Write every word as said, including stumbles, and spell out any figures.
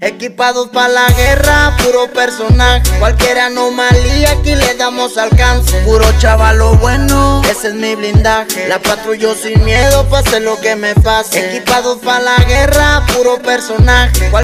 Equipados para la guerra, puro personaje. Cualquier anomalía aquí le damos alcance. Puro chavalo bueno, ese es mi blindaje. La patrullo sin miedo, pase lo que me pase. Equipados para la guerra, puro personaje.